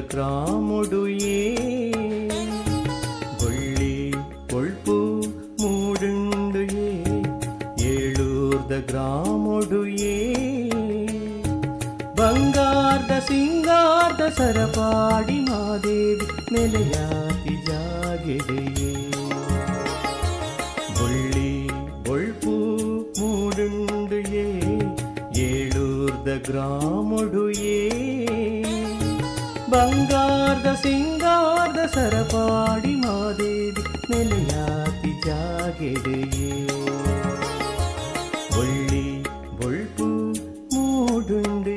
ಗ್ರಾಮೊಡು ಬೊಳ್ಳಿ ಕೊಳ್ಪು ಮೂಡುಂಡು ಏಳೂರ್ದ ಗ್ರಾಮೊಡು ಬಂಗಾರದ ಸಿಂಗಾರದ ಸರಪಾಡಿ ಮಾದೇವಿ ನೆಲೆಯಾತಿ ಜಾಗೆಡೆಯೇ ಬೊಳ್ಳಿ ಬೊಳ್ಪು ಮೂಡುಂಡು ಏಳೂರ್ದ ಗ್ರಾಮೊಡು ಬಂಗಾರದ ಸಿಂಗಾರದ ಸರಪಾಡಿ ಮಾದೇವಿ ನೆಲೆಯಾತಿ ಜಾಗೆಡೆಯೇ ಬೊಳ್ಳಿ ಬೊಳ್ಪು ಮೂಡುಂಡು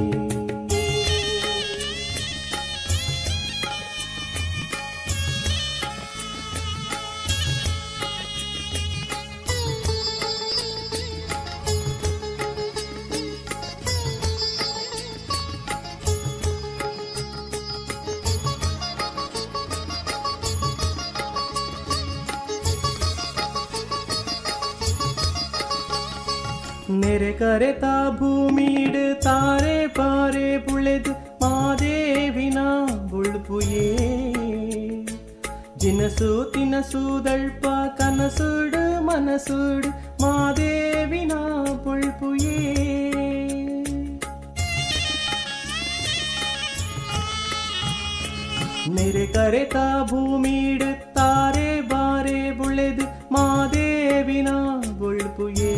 ನೆರೆ ಕರೆತ ಭೂಮಿಡ್ ತಾರೆ ಪಾರೆ ಪುಳೆದು ಮಾದೇವಿನ ಬುಳ್ಪುಯೇ ಜಿನಸು ತಿನಸು ದಳ್ಪ ಕನಸುಡು ಮನಸುಡು ಮಾದೇವಿನ ಬುಳ್ಪುಯೇ ನೆರೆ ಕರೆತ ಭೂಮಿಡ್ ತಾರೆ ಬಾರೆ ಬುಳೆದು ಮಾದೇವಿನ ಬುಳ್ಪುಯೇ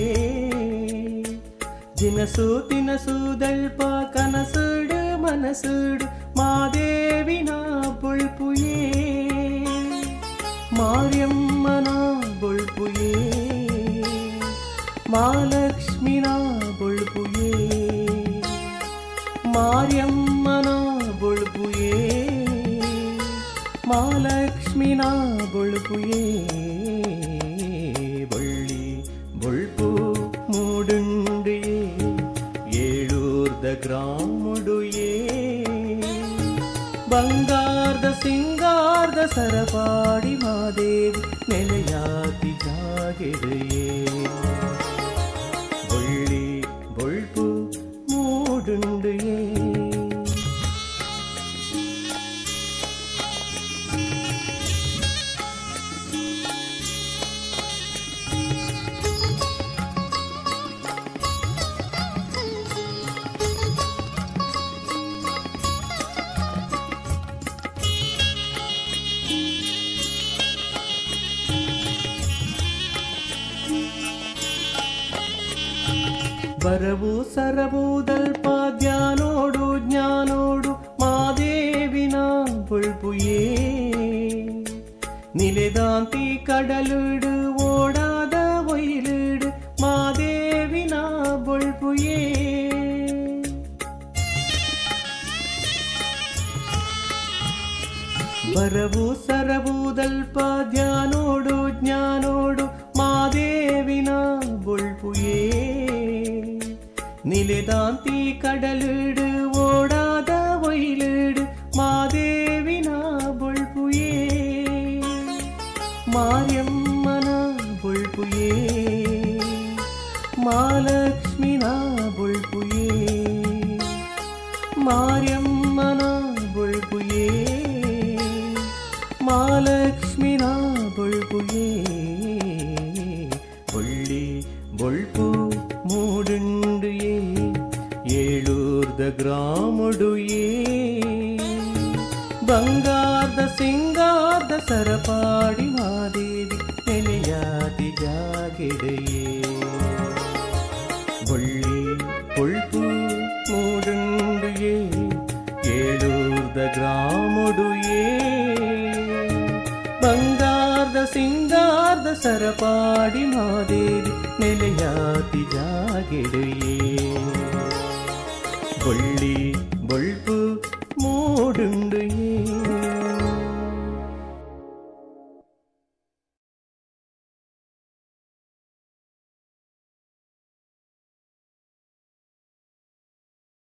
ಜಿನಸು ತಿನಸು ದಳ್ಪ ಕನಸುಡು ಮನಸುಡು ಮಾದೇವಿನ ಬೊಳ್ಪುಯೇ ಮಾರ್ಯಮ್ಮನ ಬೊಳ್ಪುಯೇ ಮಾಲಕ್ಷ್ಮಿನ ಬೊಳ್ಪುಯೇ ಮಾರ್ಯಮ್ಮನ ಬೊಳ್ಪುಯೇ ಮಾಲಕ್ಷ್ಮಿನ ಬೊಳ್ಪುಯೇ ಬೊಳ್ಳಿ ಬೊಳ್ಪು ಮೂಡುಂಡು ಏಳೂರ್ದ ಗ್ರಾಮೊಡು ಬಂಗಾರದ ಸಿಂಗಾರದ ಸರಪಾಡಿ ಮಾದೇವಿ ನೆಲೆಯಾತಿ ಜಾಗೆಡೆಯೇ ಬೊಳ್ಳಿ ಬೊಳ್ಪು ಮೂಡುಂಡು ಬರವು ಸರವು ದಲ್ಪ ಧ್ಯಾನೋಡು ಜ್ಞಾನೋಡು ಮಾದೇವಿನ ಬೊಳ್ಪುಯೇ ನಿಲೆದಾಂತಿ ಕಡಲುಡು ಓಡಾದ ಒಯ್ಲುಡು ಮಾದೇವಿನ ಬೊಳ್ಪುಯೇ ಬರವು ಸರವು ದಲ್ಪ ಧ್ಯಾನೋಡು ಜ್ಞಾನೋಡು ಮಾದೇವಿನ ಬೊಳ್ಪುಯೇ ನಿಲೆದಾಂತಿ ಕಡಲುಡು ಓಡಾದ ಒಯ್ಲುಡು ಮಾದೇವಿನ ಬೊಳ್ಪುಯೇ ಮಾರ್ಯಮ್ಮನ ಬೊಳ್ಪುಯೇ ಮಾಲಕ್ಷ್ಮಿನ ಬೊಳ್ಪುಯೇ ಮಾರ್ಯಮ್ಮನ ಬೊಳ್ಪುಯೇ ಮಾಲಕ್ಷ್ಮಿನ ಬೊಳ್ಪುಯೇ ಬೊಳ್ಳಿ ಬೊಳ್ಪು ಮೂಡುಂಡು ಏಳೂರ್ದ ಗ್ರಾಮೊಡು ಬಂಗಾರದ ಸಿಂಗಾರದ ಸರಪಾಡಿ ಮಾದೇವಿ ನೆಲೆಯಾತಿ ಜಾಗೆಡೆಯೇ ಬೊಳ್ಳಿ ಬೊಳ್ಪು ಮೂಡುಂಡು ಏಳೂರ್ದ ಗ್ರಾಮೊಡು ಬಂಗಾರದ ಸಿಂಗಾರದ ಸರಪಾಡಿ ಮಾದೇವಿ ನೆಲೆಯಾತಿ ಜಾಗೆಡೆಯೇ ಬೊಳ್ಳಿ ಬೊಳ್ಪು ಮೂಡುಂಡು